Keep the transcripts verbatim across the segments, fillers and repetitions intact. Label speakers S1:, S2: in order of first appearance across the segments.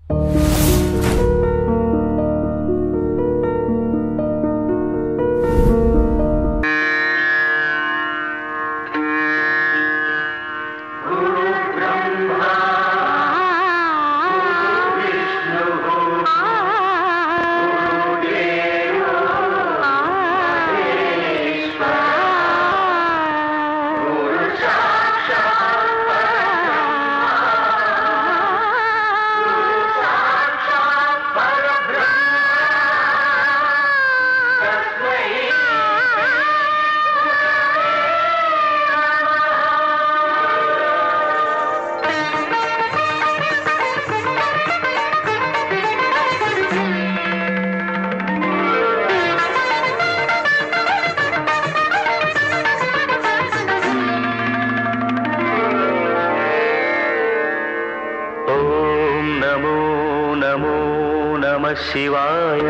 S1: शिवाय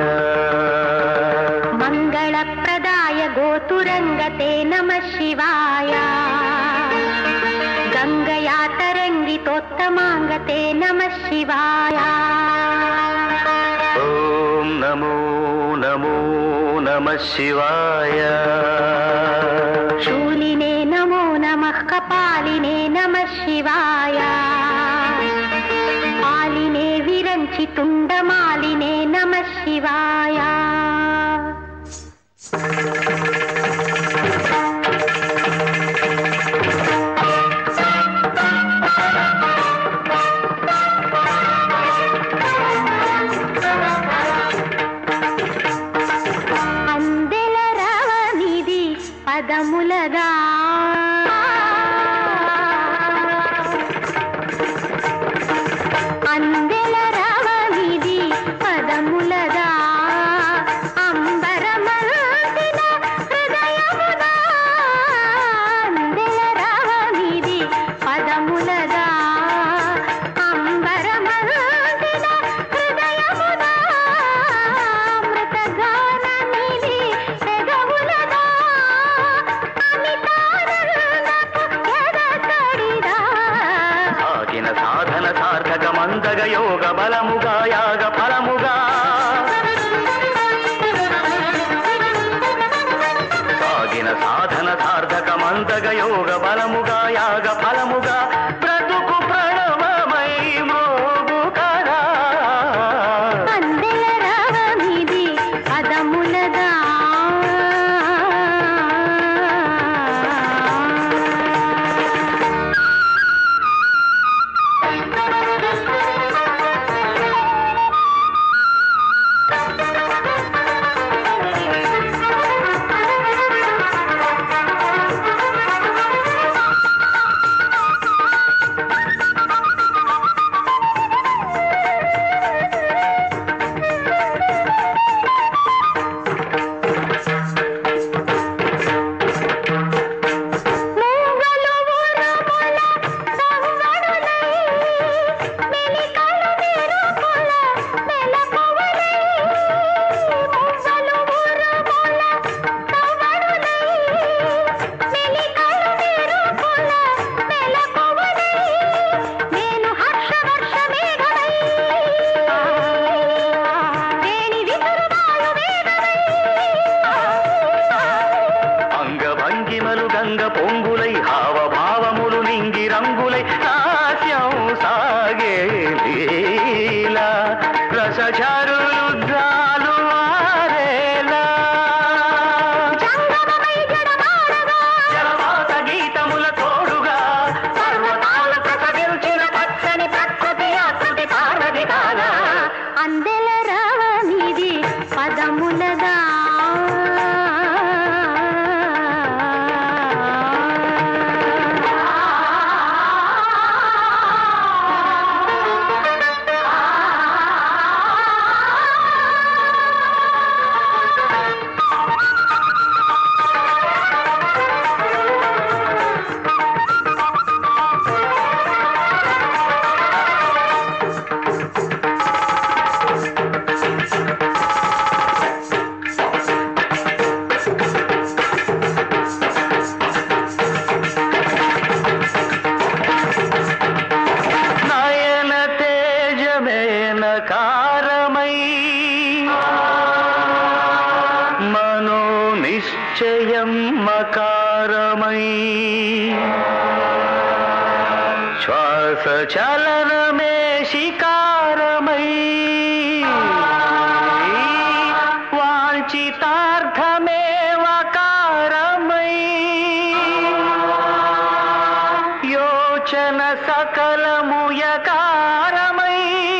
S1: मंगलप्रदाय गोतुरंगते नमः शिवाय गंगया तरंगितोत्तमांगते नमः शिवाय ओम नमो नमो नमः शिवाय शूलिने नमो नमः कपालिने नमः शिवाय आलिने विरंचि तुंडमालिने नमः शिवाय अंदेल रवनिधि पदमुलगा अंदेल रवनिधि पदमुलगा अंबरमल्दिन हृदयमुदा अंदेल रवनिधि पदमुलगा अंबरमल्दिन हृदयमुदा अमृतगाननिधि పెదవులగా అమితానందపు ఎదకడిదా సాగిన సాధన సార్థక మందగ యోగ బలముగా యాగ ఫలముగా సాగిన సాధన సార్థక మందగ యోగ బలముగా యాగ ఫలముగా బ్రతుకు ప్రణవమై మోగు కదా అందెల రవనిధి పదములగా గంగ పొంగులై హావభావములు నింగి రంగులై హాస్యం సాగే లీలా రసచారులుద్రాలు మారేలా జలవాత గీతముల తోడుగా పర్వతాల ప్రసవించిన పచ్చని ప్రకృతి ఆకృతి పార్వతి కాల అందెల రవనిధి పదములగా
S2: జనకారమై మనో నిశ్చయం మకారమై శ్వాస చలనమే శికారమై వాంఛితార్థమే వకారమై యోచన సకలముయకారమై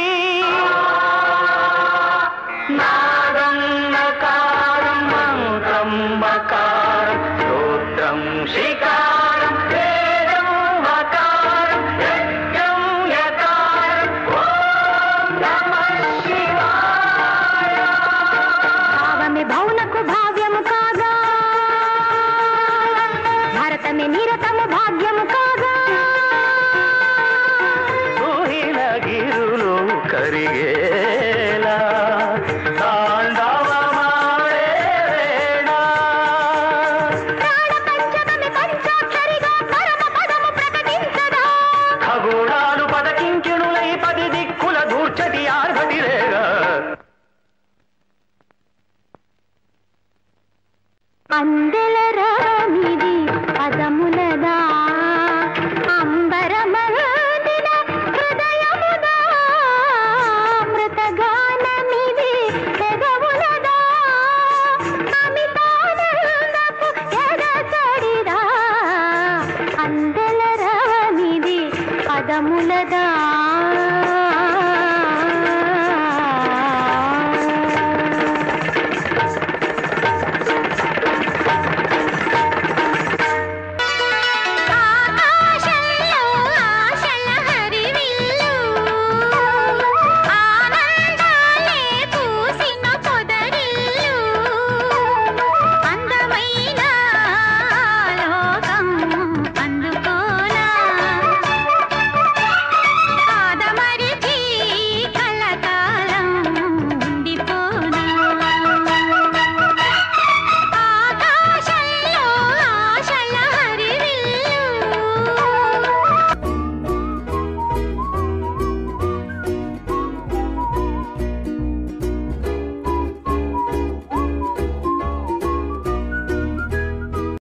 S2: నాదం నకారం మంత్రం మకారం స్తోత్రం శికారం వేదం వకారం యజ్ఞం యకారం ఓం నమః శివాయ.
S1: భావమే భౌనకు భావ్యము కాగా భారతమే నిరతము భాగ్యము కాగా
S2: ఊహిన గిరులు కరిగేలా తాండవమాడే వేళ
S1: ప్రాణ పంచకమే పంచాక్షరిగా పరమ పదము ప్రకటించదా
S2: ఖగోళాలు పదకింకిణులై పది దిక్కుల దూర్చటి ఆర్భటిరేగా
S1: అందెల